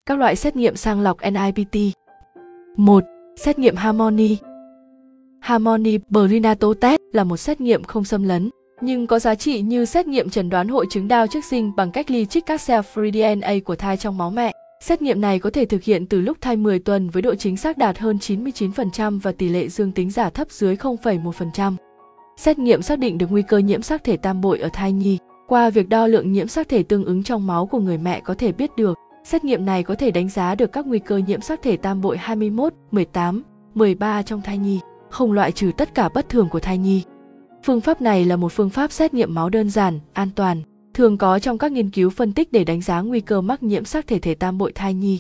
Các loại xét nghiệm sàng lọc NIPT. 1. Xét nghiệm Harmony. Harmony Prenatal Test là một xét nghiệm không xâm lấn, nhưng có giá trị như xét nghiệm chẩn đoán hội chứng Down trước sinh bằng cách ly trích các cell-free DNA của thai trong máu mẹ. Xét nghiệm này có thể thực hiện từ lúc thai 10 tuần với độ chính xác đạt hơn 99% và tỷ lệ dương tính giả thấp dưới 0,1%. Xét nghiệm xác định được nguy cơ nhiễm sắc thể tam bội ở thai nhi. Qua việc đo lượng nhiễm sắc thể tương ứng trong máu của người mẹ có thể biết được. Xét nghiệm này có thể đánh giá được các nguy cơ nhiễm sắc thể tam bội 21, 18, 13 trong thai nhi, không loại trừ tất cả bất thường của thai nhi. Phương pháp này là một phương pháp xét nghiệm máu đơn giản, an toàn, thường có trong các nghiên cứu phân tích để đánh giá nguy cơ mắc nhiễm sắc thể tam bội thai nhi.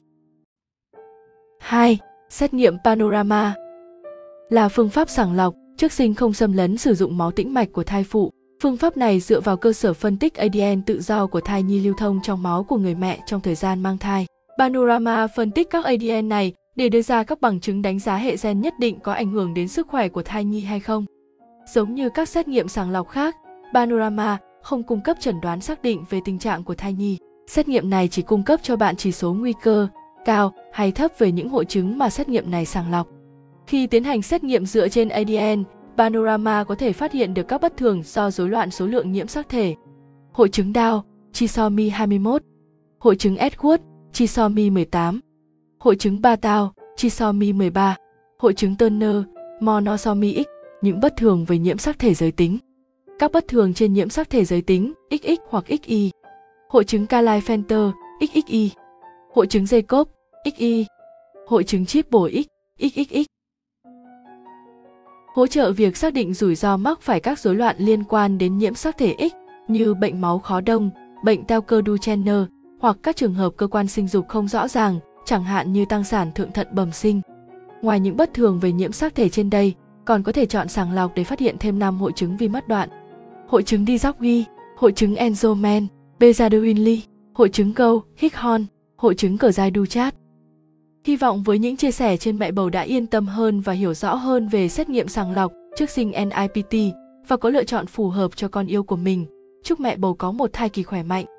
2. Xét nghiệm Panorama là phương pháp sàng lọc trước sinh không xâm lấn sử dụng máu tĩnh mạch của thai phụ. Phương pháp này dựa vào cơ sở phân tích ADN tự do của thai nhi lưu thông trong máu của người mẹ trong thời gian mang thai. Panorama phân tích các ADN này để đưa ra các bằng chứng đánh giá hệ gen nhất định có ảnh hưởng đến sức khỏe của thai nhi hay không. Giống như các xét nghiệm sàng lọc khác, Panorama không cung cấp chẩn đoán xác định về tình trạng của thai nhi. Xét nghiệm này chỉ cung cấp cho bạn chỉ số nguy cơ, cao hay thấp về những hội chứng mà xét nghiệm này sàng lọc. Khi tiến hành xét nghiệm dựa trên ADN, Panorama có thể phát hiện được các bất thường do rối loạn số lượng nhiễm sắc thể. Hội chứng Down, trisomy 21. Hội chứng Edwards, trisomy 18. Hội chứng Bartow, trisomy 13. Hội chứng Turner, monosomy X, những bất thường về nhiễm sắc thể giới tính. Các bất thường trên nhiễm sắc thể giới tính, XX hoặc XY. Hội chứng Klinefelter, XXY. Hội chứng Jacob, XY. Hội chứng Triple X, XXX. Hỗ trợ việc xác định rủi ro mắc phải các rối loạn liên quan đến nhiễm sắc thể X như bệnh máu khó đông, bệnh teo cơ Duchenne hoặc các trường hợp cơ quan sinh dục không rõ ràng, chẳng hạn như tăng sản thượng thận bẩm sinh. Ngoài những bất thường về nhiễm sắc thể trên đây, còn có thể chọn sàng lọc để phát hiện thêm 5 hội chứng vi mất đoạn. Hội chứng Dijkowski, hội chứng Angelman, Bezadow-Winley, hội chứng Gough-Hickhorn, hội chứng cờ dai Duchat. Hy vọng với những chia sẻ trên mẹ bầu đã yên tâm hơn và hiểu rõ hơn về xét nghiệm sàng lọc trước sinh NIPT và có lựa chọn phù hợp cho con yêu của mình. Chúc mẹ bầu có một thai kỳ khỏe mạnh.